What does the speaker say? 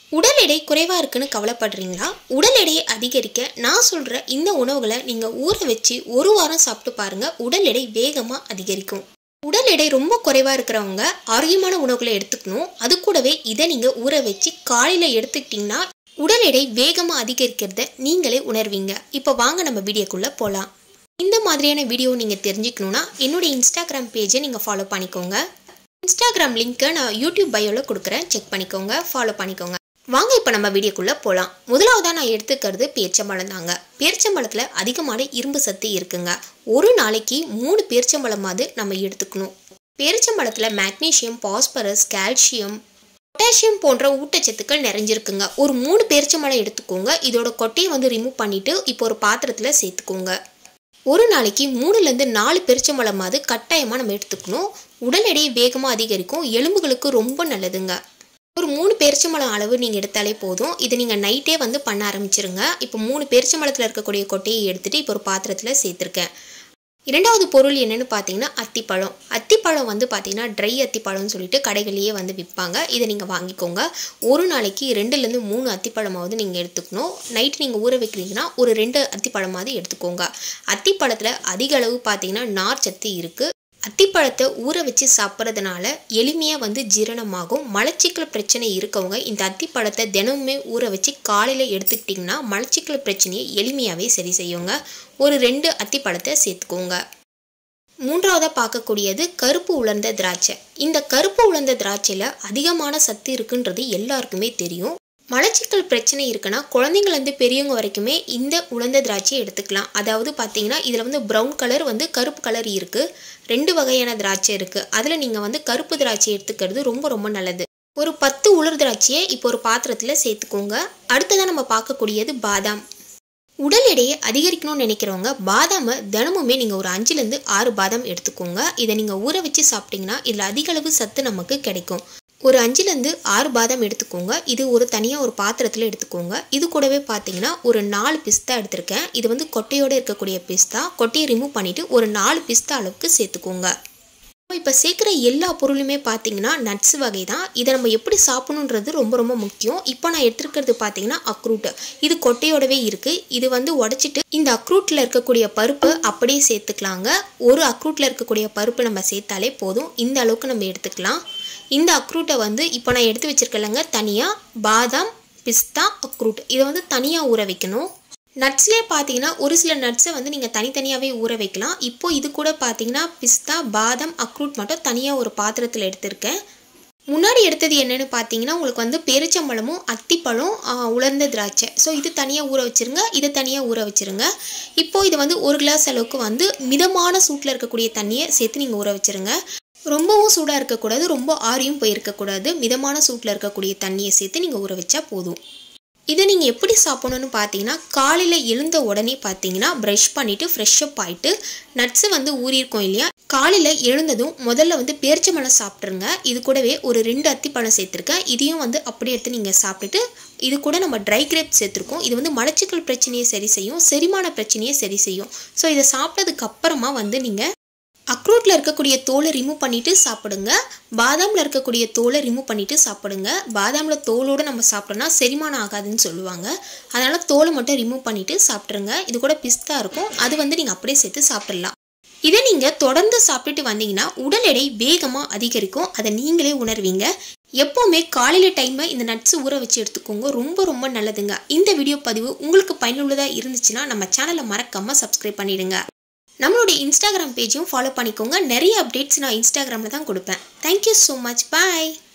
உடல் எடை குறைவா இருக்குன்னு கவலைப்படுறீங்களா? உடல் எடையை அதிகரிக்க நான் சொல்ற இந்த உணவுகளை நீங்க ஊற வச்சு ஒரு வாரம் சாப்பிட்டு பாருங்க. உடல் எடை வேகமா அதிகரிக்கும். உடல் எடை ரொம்ப குறைவா இருக்கிறவங்க ஆரோக்கியமான உணவுகளை எடுத்துக்கணும். அது கூடவே இதை நீங்க ஊற வச்சு காலையில எடுத்துக்கிட்டீங்கன்னா உடல் எடை வேகமா அதிகரிக்கிறத நீங்களே உணர்வீங்க. இப்போ வாங்க நம்ம வீடியோக்குள்ள போலாம். இந்த மாதிரியான வீடியோ நீங்க தெரிஞ்சுக்கணும்னா என்னோட இன்ஸ்டாகிராம் பேஜை நீங்க ஃபாலோ பண்ணிக்கோங்க. இன்ஸ்டாகிராம் லிங்க்கை நான் யூடியூப் பயோல கொடுக்குறேன், செக் பண்ணிக்கோங்க, ஃபாலோ பண்ணிக்கோங்க. வாங்க இப்போ நம்ம வீடியோக்குள்ளே போகலாம். முதலாவதாக நான் எடுத்துக்கிறது பேரிச்சம்பழம் தாங்க. பேரிச்சம்பழத்தில் அதிகமான இரும்பு சத்து இருக்குங்க. ஒரு நாளைக்கு 3 பேரிச்சம்பழமாவது நம்ம எடுத்துக்கணும். பேரிச்சம்பழத்தில் மேக்னீசியம், பாஸ்பரஸ், கால்சியம், பொட்டாசியம் போன்ற ஊட்டச்சத்துக்கள் நிறைஞ்சிருக்குங்க. ஒரு 3 பேரிச்சம்பழம் எடுத்துக்கோங்க. இதோட கொட்டையை ரிமூவ் பண்ணிவிட்டு இப்போ ஒரு பாத்திரத்தில் சேர்த்துக்கோங்க. ஒரு நாளைக்கு 3லேருந்து 4 பேரிச்சம்பழமாவது கட்டாயமாக நம்ம எடுத்துக்கணும். உடல் எடையை வேகமாக அதிகரிக்கும், எலும்புகளுக்கு ரொம்ப நல்லதுங்க. ஒரு 3 பேரிச்சம்பழம் அளவு நீங்கள் எடுத்தாலே போதும். இதை நீங்கள் நைட்டே பண்ண ஆரம்பிச்சிருங்க. இப்போ 3 பேரிச்சம்பழத்தில் இருக்கக்கூடிய கொட்டையை எடுத்துகிட்டு இப்போ ஒரு பாத்திரத்தில் சேர்த்துருக்கேன். இரண்டாவது பொருள் என்னென்னு பார்த்தீங்கன்னா அத்திப்பழம். அத்திப்பழம் பார்த்தீங்கன்னா ட்ரை அத்திப்பழம்னு சொல்லிட்டு கடைகளிலேயே விற்பாங்க. இதை நீங்கள் வாங்கிக்கோங்க. ஒரு நாளைக்கு 2லேருந்து 3 அத்திப்பழமாவது நீங்கள் எடுத்துக்கணும். நைட்டு நீங்கள் ஊற வைக்கிறீங்கன்னா ஒரு 2 அத்திப்பழமாவது எடுத்துக்கோங்க. அத்திப்பழத்தில் அதிக அளவு பார்த்தீங்கன்னா நார் சத்து இருக்குது. அத்திப்பழத்தை ஊற வச்சு சாப்பிட்றதுனால எளிமையாக ஜீரணமாகும். மலச்சிக்கல் பிரச்சனை இருக்கவங்க இந்த அத்திப்பழத்தை தினமுமே ஊற வச்சு காலையில் எடுத்துக்கிட்டிங்கன்னா மலச்சிக்கல் பிரச்சனையை எளிமையாகவே சரி செய்யுங்க. ஒரு 2 அத்திப்பழத்தை சேர்த்துக்கோங்க. மூன்றாவதாக பார்க்கக்கூடியது கருப்பு உலர்ந்த திராட்சை. இந்த கருப்பு உலர்ந்த திராட்சையில் அதிகமான சத்து இருக்குன்றது எல்லாருக்குமே தெரியும். மலச்சிக்கல் பிரச்சனை இருக்குன்னா குழந்தைங்கள்லேருந்து பெரியவங்க வரைக்குமே இந்த உலர்ந்த திராட்சையை எடுத்துக்கலாம். அதாவது பார்த்தீங்கன்னா இதில் ப்ரௌன் கலர் கருப்பு கலர் இருக்குது. 2 வகையான திராட்சை இருக்குது. அதில் நீங்கள் கருப்பு திராட்சை எடுத்துக்கிறது ரொம்ப ரொம்ப நல்லது. ஒரு 10 உலர் திராட்சையை இப்போ ஒரு பாத்திரத்தில் சேர்த்துக்கோங்க. அடுத்ததான் நம்ம பார்க்கக்கூடியது பாதாம். உடல் எடையை அதிகரிக்கணும்னு நினைக்கிறவங்க பாதாமை தினமுமே நீங்கள் ஒரு 5லேருந்து 6 பாதாம் எடுத்துக்கோங்க. இதை நீங்கள் ஊற வச்சு சாப்பிட்டீங்கன்னா இதில் அதிக அளவு சத்து நமக்கு கிடைக்கும். ஒரு 5லேருந்து 6 பாதாம் எடுத்துக்கோங்க. இது ஒரு தனியாக ஒரு பாத்திரத்தில் எடுத்துக்கோங்க. இது கூடவே பார்த்தீங்கன்னா ஒரு 4 பிஸ்தா எடுத்திருக்கேன். இது கொட்டையோடு இருக்கக்கூடிய பிஸ்தா. கொட்டையை ரிமூவ் பண்ணிவிட்டு ஒரு 4 பிஸ்தா அளவுக்கு சேர்த்துக்கோங்க. இப்போ சேர்க்குற எல்லா பொருளுமே பார்த்தீங்கன்னா நட்ஸ் வகை தான். இதை நம்ம எப்படி சாப்பிடணுன்றது ரொம்ப ரொம்ப முக்கியம். இப்போ நான் எடுத்துருக்கிறது பார்த்தீங்கன்னா அக்ரூட். இது கொட்டையோடவே இருக்குது. இது உடச்சிட்டு இந்த அக்ரூட்டில் இருக்கக்கூடிய பருப்பு அப்படியே சேர்த்துக்கலாங்க. ஒரு அக்ரூட்டில் இருக்கக்கூடிய பருப்பு நம்ம சேர்த்தாலே போதும். இந்த அளவுக்கு நம்ம எடுத்துக்கலாம். இந்த அக்ரூட்டை இப்போ நான் எடுத்து வச்சுருக்கேன்லங்க தனியாக பாதாம், பிஸ்தா, அக்ரூட் இதை தனியாக ஊற வைக்கணும். நட்ஸ்லேயே பார்த்தீங்கன்னா ஒரு சில நட்ஸை நீங்கள் தனித்தனியாகவே ஊற வைக்கலாம். இப்போது இது கூட பார்த்தீங்கன்னா பிஸ்தா, பாதாம், அக்ரூட் மட்டும் தனியாக ஒரு பாத்திரத்தில் எடுத்திருக்கேன். முன்னாடி எடுத்தது என்னென்னு பார்த்தீங்கன்னா உங்களுக்கு பேரிச்சம்பழமும் அத்திப்பழம், உலர்ந்த திராட்சை. ஸோ இது தனியாக ஊற வச்சுருங்க, இதை தனியாக ஊற வச்சுருங்க. இப்போது இது 1 கிளாஸ் அளவுக்கு மிதமான சூட்டில் இருக்கக்கூடிய தண்ணியை சேர்த்து நீங்கள் ஊற வச்சுருங்க. ரொம்பவும் சூடாக இருக்கக்கூடாது, ரொம்ப ஆறியும் போயிருக்கக்கூடாது. மிதமான சூட்டில் இருக்கக்கூடிய தண்ணியை சேர்த்து நீங்கள் ஊற வச்சா போதும். இதை நீங்கள் எப்படி சாப்பிடணும்னு பார்த்தீங்கன்னா காலையில் எழுந்த உடனே பார்த்தீங்கன்னா ப்ரஷ் பண்ணிவிட்டு ஃப்ரெஷ்அப் ஆகிட்டு நட்ஸு ஊறியிருக்கோம் இல்லையா, காலையில் எழுந்ததும் முதல்ல பேரிச்சம்பழம் சாப்பிட்ருங்க. இது கூடவே ஒரு 2 அத்திப்பழம் சேர்த்துருக்கேன். இதையும் அப்படியே எடுத்து நீங்கள் சாப்பிட்டுட்டு இது கூட நம்ம ட்ரை கிரேப் சேர்த்துருக்கோம். இது மலச்சிக்கல் பிரச்சனையை சரி செய்யும், செரிமான பிரச்சனையை சரி செய்யும். ஸோ இதை சாப்பிட்டதுக்கு அப்புறமா நீங்கள் அக்ரூட்டில் இருக்கக்கூடிய தோலை ரிமூவ் பண்ணிவிட்டு சாப்பிடுங்க. பாதாமில் இருக்கக்கூடிய தோலை ரிமூவ் பண்ணிவிட்டு சாப்பிடுங்க. பாதாமில் தோலோடு நம்ம சாப்பிட்டோன்னா செரிமானம் ஆகாதுன்னு சொல்லுவாங்க. அதனால் தோலை மட்டும் ரிமூவ் பண்ணிவிட்டு சாப்பிட்ருங்க. இது கூட பிஸ்தா இருக்கும், அது நீங்கள் அப்படியே சேர்த்து சாப்பிட்றலாம். இதை நீங்கள் தொடர்ந்து சாப்பிட்டுட்டு வந்தீங்கன்னா உடல் எடை வேகமாக அதிகரிக்கும். அதை நீங்களே உணர்வீங்க. எப்போவுமே காலையில் டைமில் இந்த நட்ஸ் ஊற வச்சு எடுத்துக்கோங்க. ரொம்ப ரொம்ப நல்லதுங்க. இந்த வீடியோ பதிவு உங்களுக்கு பயனுள்ளதாக இருந்துச்சுன்னா நம்ம சேனலை மறக்காமல் சப்ஸ்கிரைப் பண்ணிவிடுங்க. நம்மளுடைய இன்ஸ்டாகிராம் பேஜையும் ஃபாலோ பண்ணிக்கோங்க. நிறைய அப்டேட்ஸ் நான் இன்ஸ்டாகிராமில் தான் கொடுப்பேன். Thank you so much. பாய்.